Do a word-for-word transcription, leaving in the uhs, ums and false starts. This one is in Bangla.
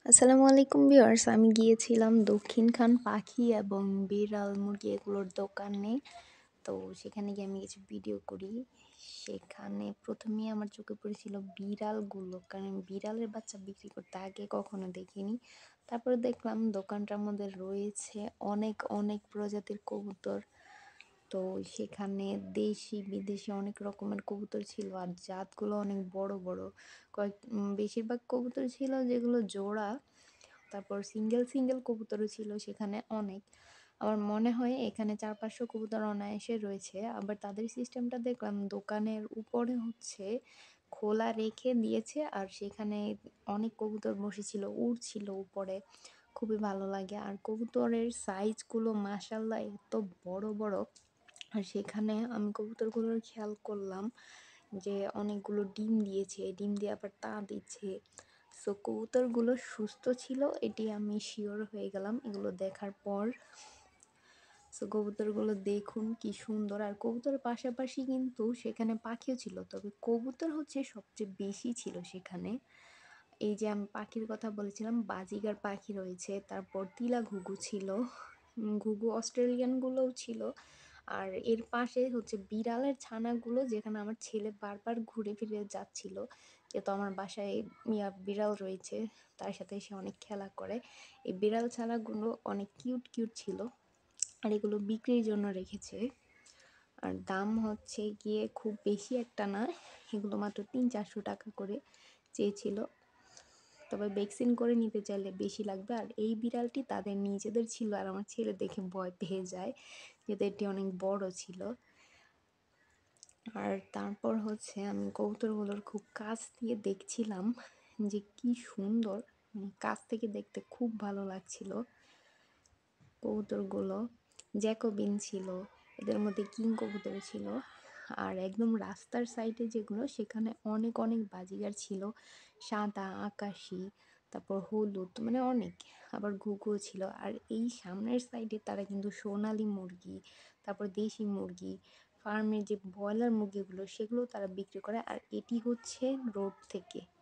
আসসালামু আলাইকুম ভিউয়ার্স, আমি গিয়েছিলাম দক্ষিণখান পাখি এবং বিড়াল মুরগি এগুলোর দোকানে। তো সেখানে গিয়ে আমি কিছু ভিডিও করি। সেখানে প্রথমেই আমার চোখে পড়েছিল বিড়ালগুলো, কারণ আমি বিড়ালের বাচ্চা বিক্রি করতে আগে কখনো দেখিনি। তারপরে দেখলাম দোকানটার মধ্যে রয়েছে অনেক অনেক প্রজাতির কবুতর। তো সেখানে দেশি বিদেশি অনেক রকমের কবুতর ছিল, আর জাতগুলো অনেক বড় বড়। কয়েক উম, বেশিরভাগ কবুতর ছিল যেগুলো জোড়া। তারপর সিঙ্গেল সিঙ্গেল কবুতরও ছিল সেখানে অনেক। আমার মনে হয় এখানে চার পাঁচশো কবুতর অনায়াসে রয়েছে। আবার তাদের সিস্টেমটা দেখলাম দোকানের উপরে হচ্ছে খোলা রেখে দিয়েছে, আর সেখানে অনেক কবুতর বসেছিল, উড়ছিল উপরে। খুবই ভালো লাগে। আর কবুতরের সাইজগুলো মাশাল্লাহ এত বড় বড়। আর সেখানে আমি কবুতরগুলোর খেয়াল করলাম যে অনেকগুলো ডিম দিয়েছে, ডিম দিয়ে আবার তা দিচ্ছে। সো কবুতরগুলো সুস্থ ছিল, এটি আমি শিওর হয়ে গেলাম এগুলো দেখার পর। সো কবুতরগুলো দেখুন কি সুন্দর। আর কবুতরের পাশাপাশি কিন্তু সেখানে পাখিও ছিল, তবে কবুতর হচ্ছে সবচেয়ে বেশি ছিল সেখানে। এই যে আমি পাখির কথা বলেছিলাম, বাজিগার পাখি রয়েছে, তারপর তিলা ঘুঘু ছিল, উম, ঘুঘু অস্ট্রেলিয়ানগুলোও ছিল। আর এর পাশে হচ্ছে বিড়ালের ছানাগুলো, যেখানে আমার ছেলে বারবার ঘুরে ফিরে যাচ্ছিল, যেহেতু আমার বাসায় মিয়া বিড়াল রয়েছে, তার সাথে সে অনেক খেলা করে। এই বিড়াল ছানাগুলো অনেক কিউট কিউট ছিল, আর এগুলো বিক্রির জন্য রেখেছে। আর দাম হচ্ছে গিয়ে খুব বেশি একটা না, এগুলো মাত্র তিন চারশো টাকা করে চেয়েছিল। তবে ভ্যাকসিন করে নিতে চাইলে বেশি লাগবে। আর এই বিড়ালটি তাদের নিজেদের ছিল, আর আমার ছেলে দেখে ভয় পেয়ে যায়, যেহেতু এটি অনেক বড় ছিল। আর তারপর হচ্ছে আমি কবুতরগুলোর খুব কাছ দিয়ে দেখছিলাম যে কি সুন্দর, মানে কাছ থেকে দেখতে খুব ভালো লাগছিল কবুতরগুলো। জ্যাকোবিন ছিল, এদের মধ্যে কিং কবুতর ছিল। আর একদম রাস্তার সাইডে যেগুলো, সেখানে অনেক অনেক বাজিগার ছিল, সাদা, আকাশি, তারপর হলুদ, মানে অনেক। আবার ঘুঘুও ছিল। আর এই সামনের সাইডে তারা কিন্তু সোনালী মুরগি, তারপর দেশি মুরগি, ফার্মের যে ব্রয়লার মুরগিগুলো সেগুলো তারা বিক্রি করে। আর এটি হচ্ছে রোড থেকে।